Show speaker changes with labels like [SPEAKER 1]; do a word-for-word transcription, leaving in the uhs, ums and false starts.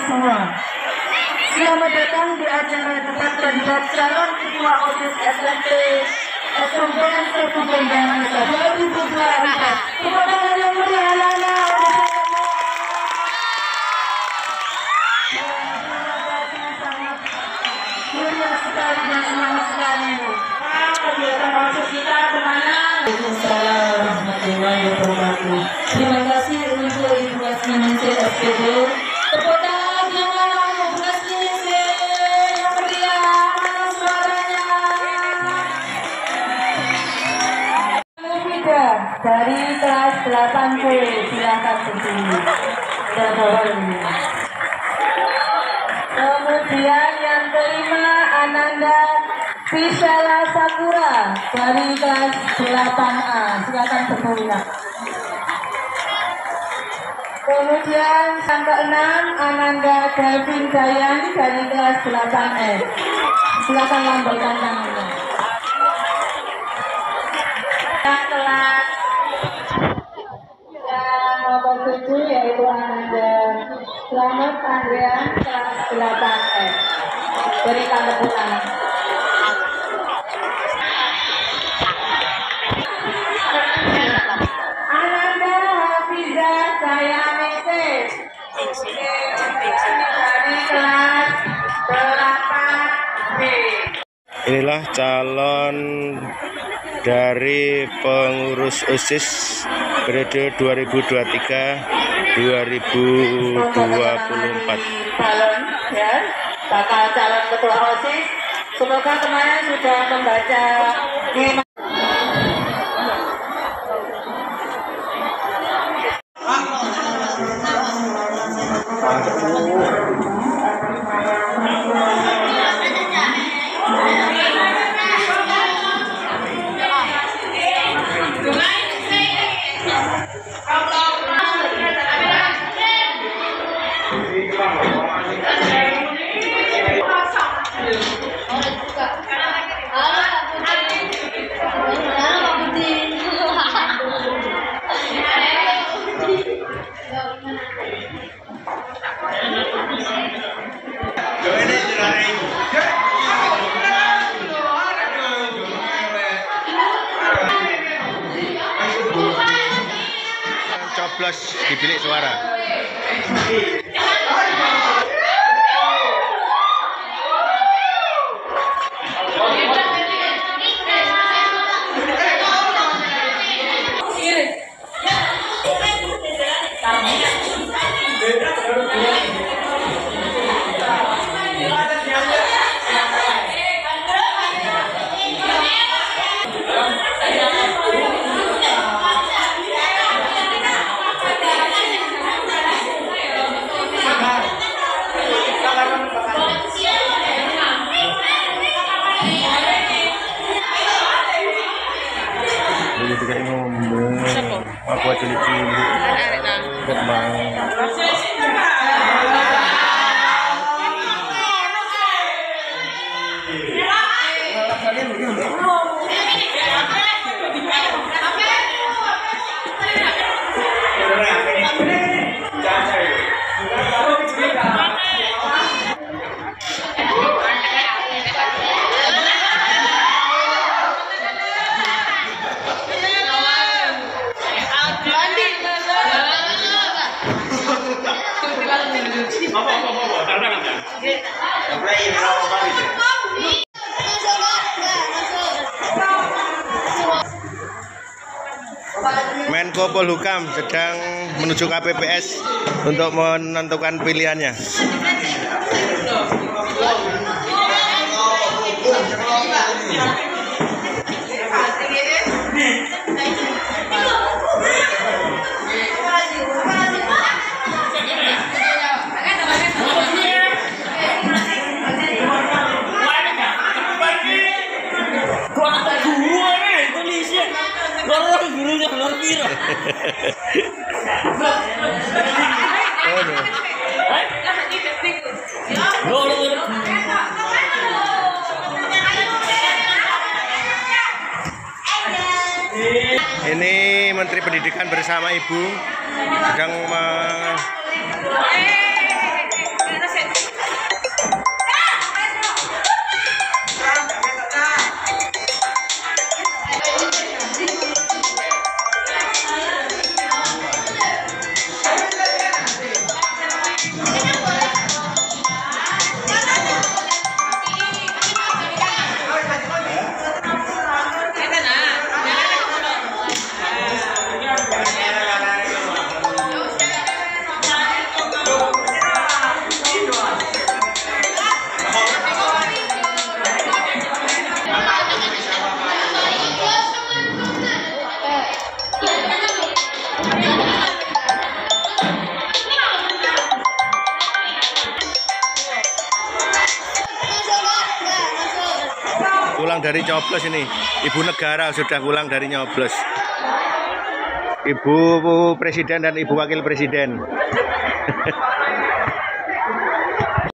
[SPEAKER 1] semua. Selamat datang di acara debat kandidat calon ketua OSIS S M P S M P N satu Bendana dua ribu dua puluh empat. Kepada yang mulia anak-anak mulia sekali dan senang sekali. Kegiatan OSIS kita kemana? Waalaikumsalam warahmatullahi wabarakatuh. Terima kasih untuk Ibu Asminingsih S P D. Tepuk tangan yang mana untuk Bu Asminingsih yang meriah, mana suaranya? Muda dari kelas delapan B, silakan berdiri. Dan bawah ini. Kemudian yang kelima Ananda Vishala Sakura dari kelas delapan A, silakan berdiri. Kemudian yang keenam Ananda Delvin Dayan dari kelas delapan S, silakan lambaikan tangannya. Yang kelas yang nomor tujuh yaitu Ananda Selamat Andrean kelas delapan S, berikan tepuk tangan. Ananda Hafiza Sayanese dari kelas delapan B.
[SPEAKER 2] Inilah calon dari pengurus OSIS periode dua ribu dua puluh tiga dua ribu dua puluh empat.
[SPEAKER 1] Calon ya, bakal calon ketua OSIS. Semoga kemarin sudah membaca lima.
[SPEAKER 2] Coblos di bilik suara. Juga ngomong apa cilik-cilik kembang. Menko Polhukam sedang menuju K P P S untuk menentukan pilihannya. Ini Menteri Pendidikan bersama Ibu sedang me dari nyoblos ini. Ibu negara sudah pulang dari nyoblos. Ibu Presiden dan Ibu Wakil Presiden.